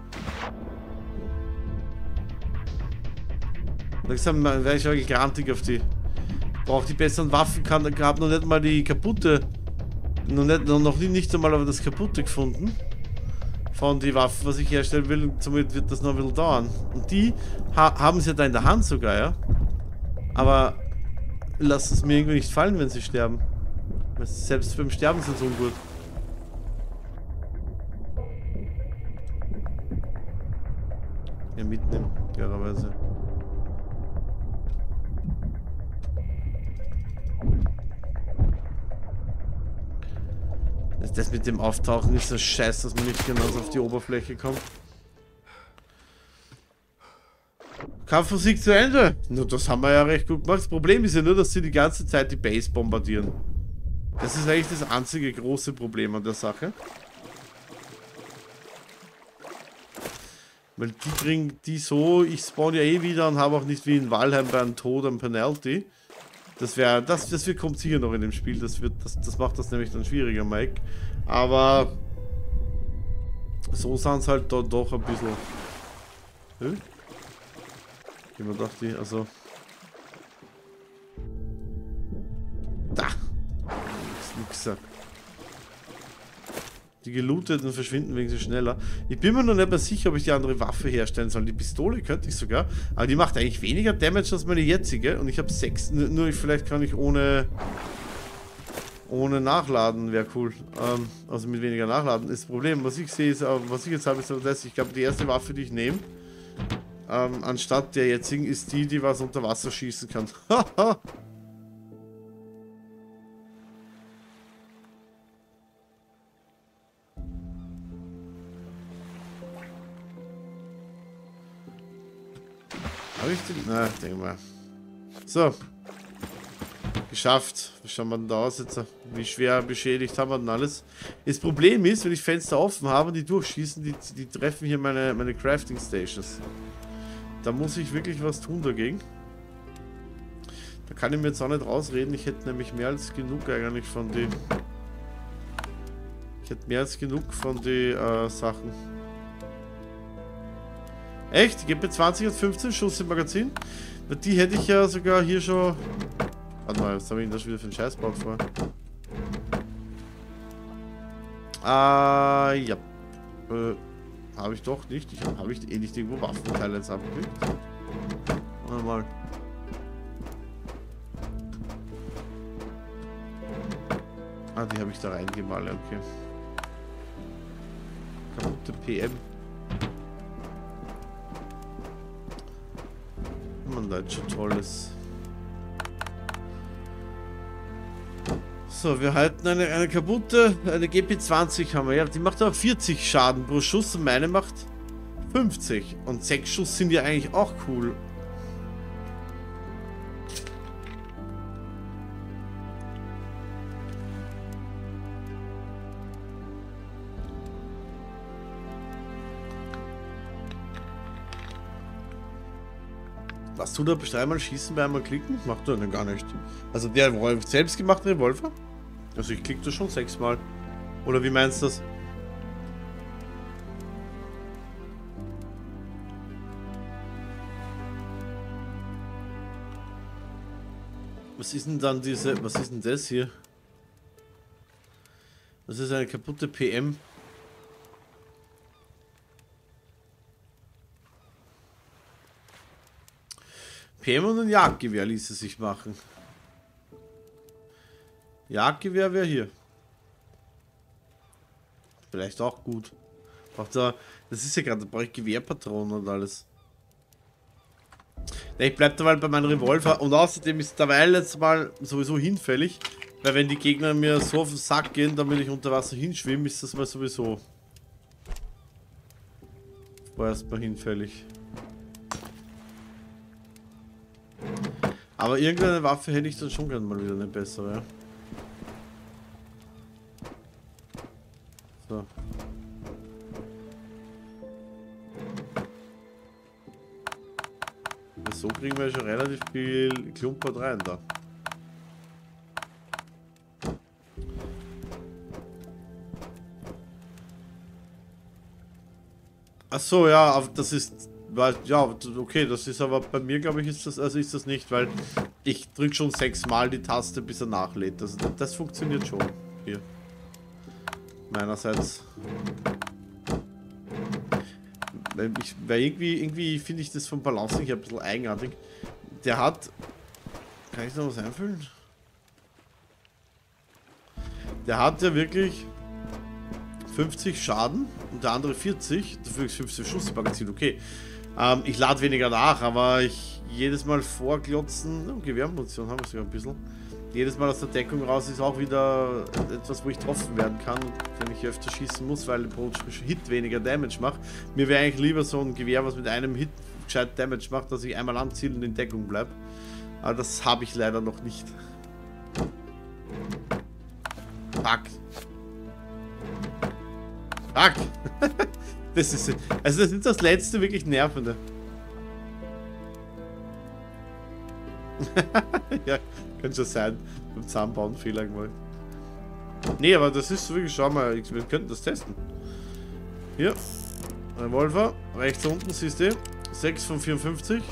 Speaker 1: Langsam wäre ich wirklich grantig auf die. Braucht die besseren Waffen, hab noch nicht mal die kaputte. Noch nicht einmal aber das kaputte gefunden. Von die Waffen, was ich herstellen will. Und somit wird das noch ein bisschen dauern. Und die haben sie ja da in der Hand sogar, ja. Aber lass es mir irgendwie nicht fallen, wenn sie sterben. Weil selbst beim Sterben sind sie ungut. Ja, mitnehmen, klarerweise. Das mit dem Auftauchen ist so scheiße, dass man nicht genau auf die Oberfläche kommt. Kampfmusik zu Ende. Nur das haben wir ja recht gut gemacht. Das Problem ist ja nur, dass sie die ganze Zeit die Base bombardieren. Das ist eigentlich das einzige große Problem an der Sache. Weil die bringen die so, ich spawn ja eh wieder und habe auch nicht wie in Valheim bei einem Tod am Penalty. Das kommt sicher noch in dem Spiel. Das macht das nämlich dann schwieriger, Mike. Aber so sind es halt da doch ein bisschen. Gehen wir doch die, also. Da! Nix. Die gelooteten verschwinden wegen sie schneller. Ich bin mir noch nicht mehr sicher, ob ich die andere Waffe herstellen soll. Die Pistole könnte ich sogar. Aber die macht eigentlich weniger Damage als meine jetzige. Und ich habe 6. Nur vielleicht kann ich ohne nachladen. Wäre cool. Also mit weniger nachladen. Das Problem, was ich sehe, ist, was ich jetzt habe, ist das. Ich glaube, die erste Waffe, die ich nehme, anstatt der jetzigen, ist die was unter Wasser schießen kann. Haha! Habe ich den? Na, denke mal. So. Geschafft. Was schauen wir denn da aus jetzt? Wie schwer beschädigt haben wir denn alles? Das Problem ist, wenn ich Fenster offen habe und die durchschießen, die treffen hier meine Crafting Stations. Da muss ich wirklich was tun dagegen. Da kann ich mir jetzt auch nicht rausreden. Ich hätte nämlich mehr als genug eigentlich von die... Ich hätte mehr als genug von die Sachen. Echt? Die GP20 hat 15 Schuss im Magazin? Die hätte ich ja sogar hier schon... Warte mal, was habe ich denn da schon wieder für einen Scheißbau vor? Ja. Habe ich doch nicht. Habe ich eh nicht irgendwo Waffenteile jetzt abgekriegt? Warte mal. Ah, die habe ich da reingemalt, okay. Kaputte PM. Man, da ist schon tolles. So, wir halten eine kaputte, eine GP20 haben wir. Ja, die macht aber 40 Schaden pro Schuss und meine macht 50. Und 6 Schuss sind ja eigentlich auch cool. Was du da dreimal schießen bei einmal klicken? Macht er denn gar nicht. Also der selbstgemachte Revolver? Also ich klicke das schon 6-mal. Oder wie meinst du das? Was ist denn dann diese... Was ist denn das hier? Das ist eine kaputte PM. PM und ein Jagdgewehr ließe sich machen. Jagdgewehr wäre hier. Vielleicht auch gut. Das ist ja gerade, da brauche ich Gewehrpatronen und alles. Ja, ich bleibe dabei bei meinem Revolver und außerdem ist derweil jetzt mal sowieso hinfällig, weil wenn die Gegner mir so auf den Sack gehen, damit ich unter Wasser hinschwimme, ist das mal sowieso vorerst mal hinfällig. Aber irgendeine Waffe hätte ich dann schon gerne mal wieder eine bessere. So. So kriegen wir schon relativ viel Klumpert rein da. Ach so, ja, aber das ist, ja, okay, das ist aber bei mir, glaube ich, ist das nicht, weil ich drücke schon 6-mal die Taste, bis er nachlädt. Das funktioniert schon hier. Meinerseits. Weil irgendwie finde ich das vom Balancing her ein bisschen eigenartig. Der hat... Kann ich noch was einfüllen? Der hat ja wirklich 50 Schaden und der andere 40. Dafür ist 50 Schussmagazin, okay. Ich lade weniger nach, aber ich jedes Mal vorglotzen. Oh, Gewehrmunition haben wir sogar ein bisschen. Jedes Mal aus der Deckung raus ist auch wieder etwas, wo ich getroffen werden kann, wenn ich öfter schießen muss, weil pro Hit weniger Damage macht. Mir wäre eigentlich lieber so ein Gewehr, was mit einem Hit gescheit Damage macht, dass ich einmal anziele und in Deckung bleibe. Aber das habe ich leider noch nicht. Fuck. Fuck. Das ist... Also das ist das letzte wirklich Nervende. Ja, könnte schon sein. Beim Zusammenbauen Fehler gemacht. Nee, aber das ist wirklich, schau mal, wir könnten das testen. Hier. Revolver. Rechts unten siehst du. 6 von 54.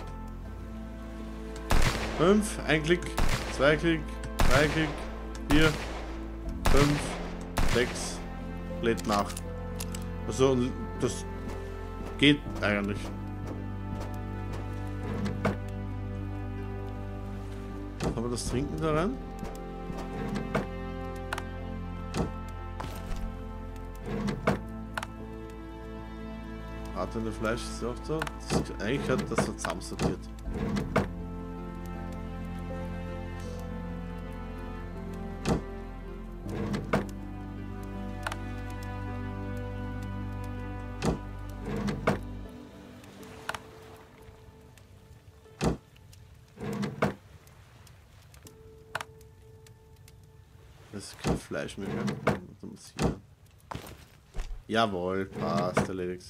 Speaker 1: 5. Ein Klick. 2 Klick. 3 Klick. 4. 5. 6. Lädt nach. Also, das geht eigentlich. Haben wir das Trinken da rein? Bratene Fleisch ist auch da. Eigentlich hat das so zusammensortiert. Das ist kein Fleisch mehr, gell? Jawohl, passt, erledigt.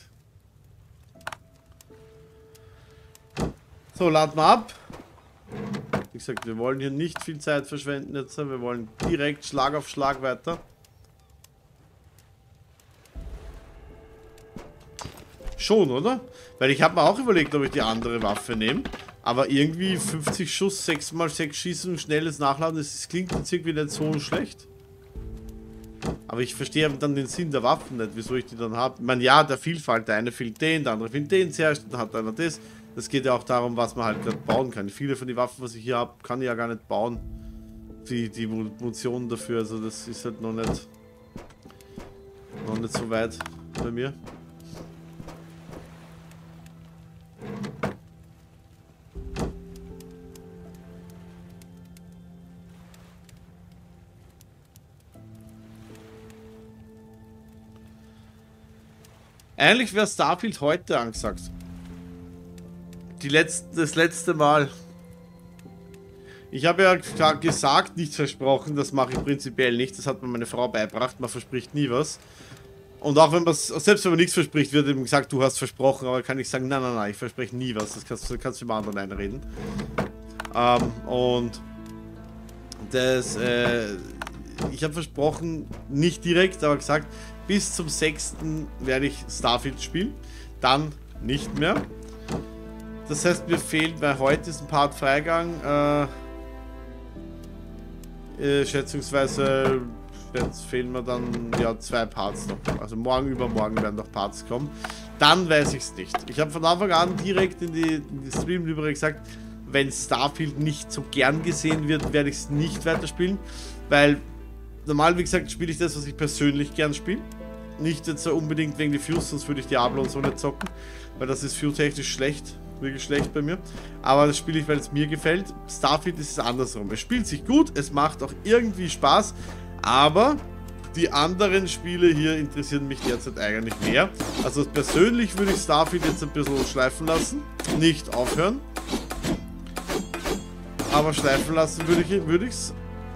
Speaker 1: So, laden wir ab. Wie gesagt, wir wollen hier nicht viel Zeit verschwenden jetzt. Wir wollen direkt Schlag auf Schlag weiter. Schon, oder? Weil ich habe mir auch überlegt, ob ich die andere Waffe nehme. Aber irgendwie 50 Schuss, 6x6 Schießen und schnelles Nachladen, das klingt jetzt irgendwie nicht so schlecht. Aber ich verstehe dann den Sinn der Waffen nicht, wieso ich die dann habe. Ich meine, ja, der Vielfalt, der eine fehlt den, der andere fehlt den zuerst, dann hat einer das. Das geht ja auch darum, was man halt gerade bauen kann. Viele von den Waffen, was ich hier habe, kann ich ja gar nicht bauen. Die Munition dafür, also das ist halt noch nicht so weit bei mir. Eigentlich wäre Starfield heute angesagt. Das letzte Mal. Ich habe ja gesagt, nichts versprochen. Das mache ich prinzipiell nicht. Das hat mir meine Frau beigebracht. Man verspricht nie was. Und auch wenn man, selbst wenn man nichts verspricht, wird eben gesagt, du hast versprochen. Aber kann ich sagen, nein, ich verspreche nie was. Das kannst du mit anderen einreden. Und das, ich habe versprochen, nicht direkt, aber gesagt, bis zum 6. werde ich Starfield spielen. Dann nicht mehr. Das heißt, mir fehlt, weil heute ist ein Part Freigang. Schätzungsweise jetzt fehlen mir dann ja 2 Parts noch. Also morgen, übermorgen werden noch Parts kommen. Dann weiß ich es nicht. Ich habe von Anfang an direkt in die Stream-Library gesagt, wenn Starfield nicht so gern gesehen wird, werde ich es nicht weiterspielen. Weil normal, wie gesagt, spiele ich das, was ich persönlich gern spiele. Nicht jetzt so unbedingt wegen die Views, sonst würde ich Diablo und so nicht zocken. Weil das ist view-technisch schlecht. Wirklich schlecht bei mir. Aber das spiele ich, weil es mir gefällt. Starfield ist es andersrum. Es spielt sich gut, es macht auch irgendwie Spaß. Aber die anderen Spiele hier interessieren mich derzeit eigentlich mehr. Also persönlich würde ich Starfield jetzt ein bisschen schleifen lassen. Nicht aufhören. Aber schleifen lassen würde ich's.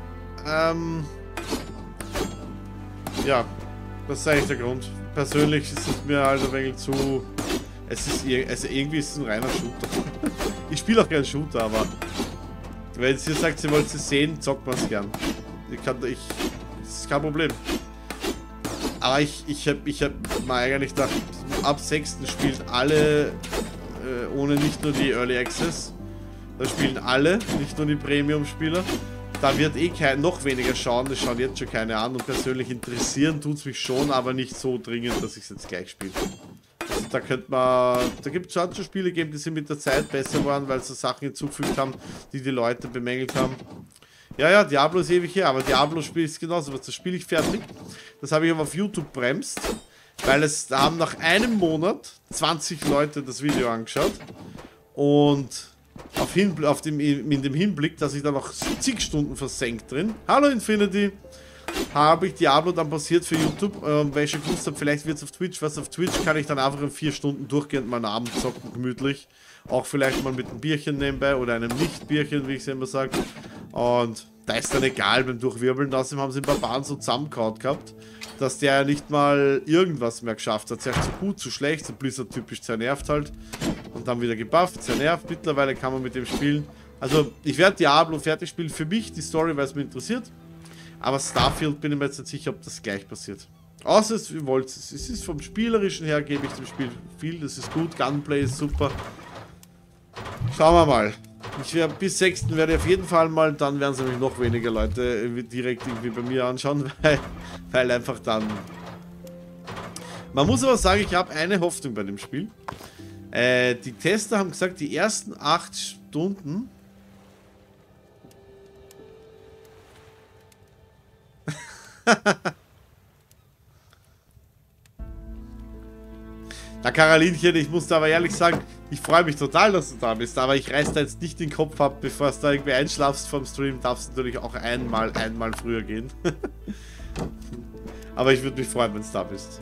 Speaker 1: Ja, das ist eigentlich der Grund. Persönlich ist es mir halt ein wenig zu... also irgendwie ist es ein reiner Shooter. Ich spiele auch gern Shooter, aber... Wenn ihr sagt, ihr wollt es sehen, zockt man es gern. Das ist kein Problem. Aber ich hab mal eigentlich gedacht, ab 6. spielen alle, ohne nicht nur die Early Access. Da spielen alle, nicht nur die Premium-Spieler. Da wird eh noch weniger schauen, das schauen jetzt schon keine an. Und persönlich interessieren tut es mich schon, aber nicht so dringend, dass ich es jetzt gleich spiele. Also da könnte man, da gibt es schon Spiele geben, die sind mit der Zeit besser waren, weil sie Sachen hinzugefügt haben, die Leute bemängelt haben. Ja, Diablo ist ewig her, aber Diablo-Spiel ist genauso was. Das spiele ich fertig. Das habe ich aber auf YouTube bremst, weil da haben nach einem Monat 20 Leute das Video angeschaut. Und in dem Hinblick, dass ich da noch zig Stunden versenkt drin. Hallo Infinity! Habe ich Diablo dann passiert für YouTube, weil ich schon gewusst habe, vielleicht wird es auf Twitch. Was auf Twitch kann ich dann einfach in 4 Stunden durchgehend mal einen Abend zocken, gemütlich. Auch vielleicht mal mit einem Bierchen nebenbei oder einem Nicht-Bierchen, wie ich es immer sage. Und da ist dann egal beim Durchwirbeln. Außerdem haben sie ein paar Bahnen so zusammengehauen gehabt, dass der ja nicht mal irgendwas mehr geschafft hat. Zuerst zu gut, zu schlecht, so Blizzard-typisch zernervt halt. Und dann wieder gebufft, zernervt. Mittlerweile kann man mit dem spielen. Also, ich werde Diablo fertig spielen. Für mich die Story, weil es mich interessiert. Aber Starfield bin ich mir jetzt nicht sicher, ob das gleich passiert. Außer ihr wollt es. Es ist vom Spielerischen her, gebe ich dem Spiel viel. Das ist gut. Gunplay ist super. Schauen wir mal. Bis 6. werde ich auf jeden Fall mal, dann werden es nämlich noch weniger Leute direkt irgendwie bei mir anschauen, weil einfach dann... Man muss aber sagen, ich habe eine Hoffnung bei dem Spiel. Die Tester haben gesagt, die ersten 8 Stunden... Na Carolinchen, ich muss da aber ehrlich sagen, ich freue mich total, dass du da bist, aber ich reiß da jetzt nicht den Kopf ab, bevor du da irgendwie einschlafst vom Stream, darfst du natürlich auch einmal früher gehen. Aber ich würde mich freuen, wenn du da bist.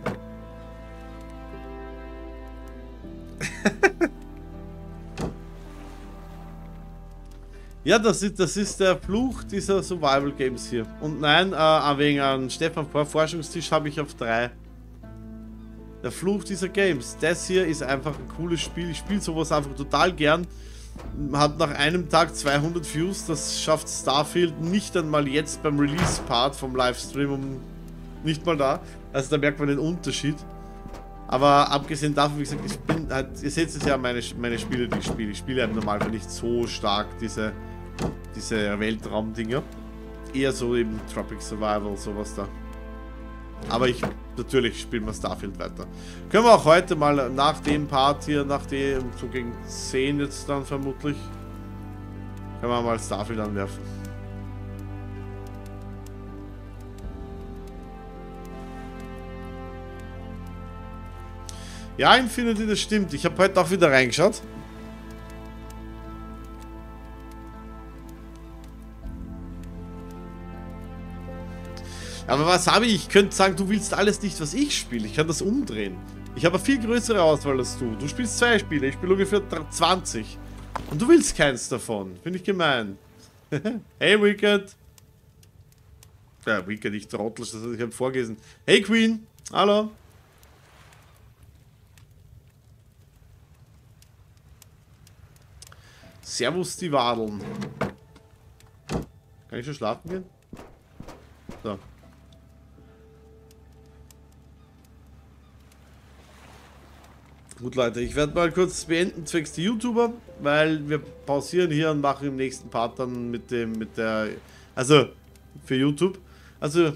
Speaker 1: Ja, das ist der Fluch dieser Survival Games hier. Und nein, wegen einem Stefan Forschungstisch habe ich auf 3. Der Fluch dieser Games. Das hier ist einfach ein cooles Spiel. Ich spiele sowas einfach total gern. Hat nach einem Tag 200 Views. Das schafft Starfield nicht einmal jetzt beim Release-Part vom Livestream. Nicht mal da. Also da merkt man den Unterschied. Aber abgesehen davon, wie gesagt, ich bin halt, ihr seht es ja meine Spiele, die ich spiele. Ich spiele im Normalfall nicht so stark diese Weltraum-Dinger. Eher so eben Tropic Survival, sowas da. Aber natürlich spielen wir Starfield weiter. Können wir auch heute mal nach dem Part hier, so gegen 10 jetzt dann vermutlich, können wir mal Starfield anwerfen. Ja, Infinity, das stimmt. Ich habe heute auch wieder reingeschaut. Aber was habe ich? Ich könnte sagen, du willst alles nicht, was ich spiele. Ich kann das umdrehen. Ich habe eine viel größere Auswahl als du. Du spielst 2 Spiele, ich spiele ungefähr 20. Und du willst keins davon. Finde ich gemein. Hey, Wicked. Ja, Wicked, ich trottel, ich habe vorgelesen. Hey, Queen. Hallo. Servus, die Wadeln. Kann ich schon schlafen gehen? So. Gut, Leute, ich werde mal kurz beenden zwecks die YouTuber, weil wir pausieren hier und machen im nächsten Part dann also für YouTube. Also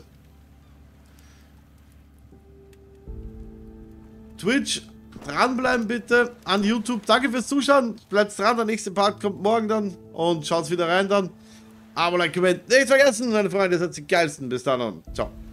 Speaker 1: Twitch, dranbleiben bitte an YouTube. Danke fürs Zuschauen. Bleibt dran, der nächste Part kommt morgen dann und schaut wieder rein dann. Abo, Like, Comment, nicht vergessen, meine Freunde, ihr seid die geilsten. Bis dann und ciao.